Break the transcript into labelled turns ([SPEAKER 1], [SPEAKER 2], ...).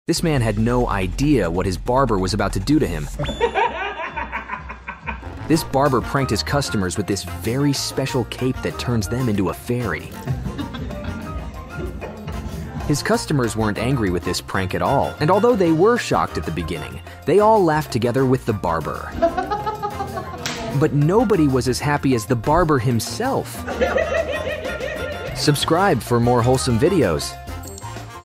[SPEAKER 1] This man had no idea what his barber was about to do to him. This barber pranked his customers with this very special cape that turns them into a fairy. His customers weren't angry with this prank at all, and although they were shocked at the beginning, they all laughed together with the barber. But nobody was as happy as the barber himself. Subscribe for more wholesome videos.